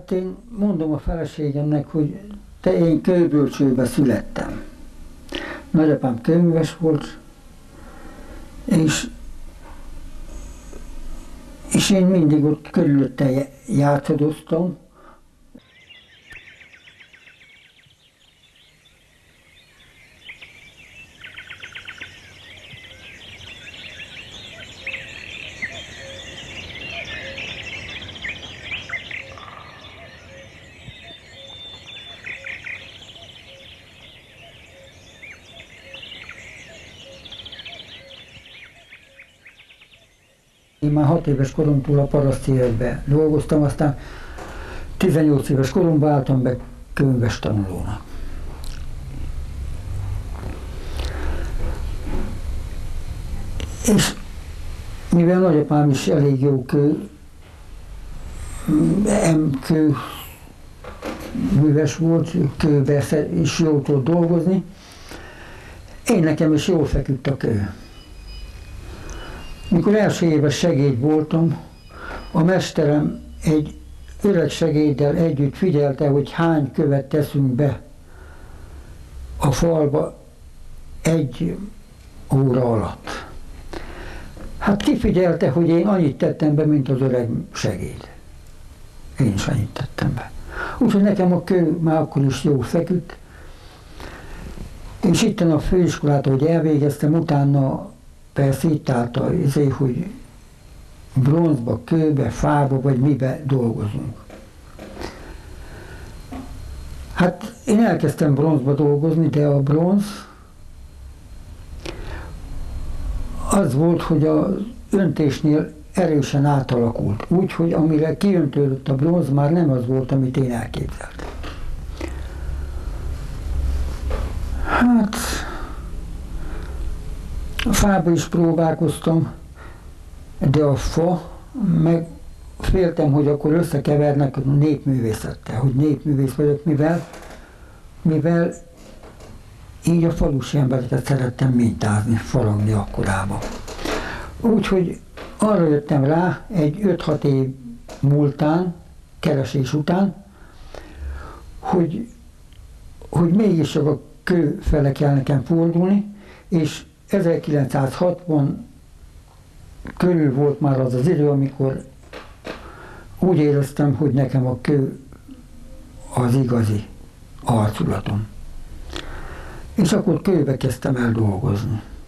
Hát én mondom a feleségemnek, hogy én kőbölcsőbe születtem. Nagyapám kőműves volt, és én mindig ott körülötte játszadoztam. Én már 6 éves koromtól a paraszti életben dolgoztam, aztán 18 éves koromban álltam be könyves tanulónak. És mivel nagyapám is elég jó műves volt, kőbe is jól tudott dolgozni, én nekem is jól feküdt a kő. Mikor első éves segéd voltam, a mesterem egy öreg segéddel együtt figyelte, hogy hány követ teszünk be a falba 1 óra alatt. Hát kifigyelte, hogy én annyit tettem be, mint az öreg segéd. Én is annyit tettem be. Úgyhogy nekem a kő már akkor is jó feküdt. És itten a főiskolát, hogy elvégeztem, utána persze itt állt hogy bronzba, kőbe, fába, vagy mibe dolgozunk. Hát én elkezdtem bronzba dolgozni, de a bronz az volt, hogy az öntésnél erősen átalakult. Úgyhogy amire kiöntődött a bronz, már nem az volt, amit én elképzeltem. Hát a fába is próbálkoztam, de a fa, meg féltem, hogy akkor összekevernek a népművészettel, hogy népművész vagyok, mivel így a falusi embereket szerettem mintázni, faragni akkorában. Úgyhogy arra jöttem rá egy 5-6 év múltán, keresés után, hogy mégis csak a kő fele kell nekem fordulni, és 1960 körül volt már az az idő, amikor úgy éreztem, hogy nekem a kő az igazi arculatom. És akkor kőbe kezdtem el dolgozni.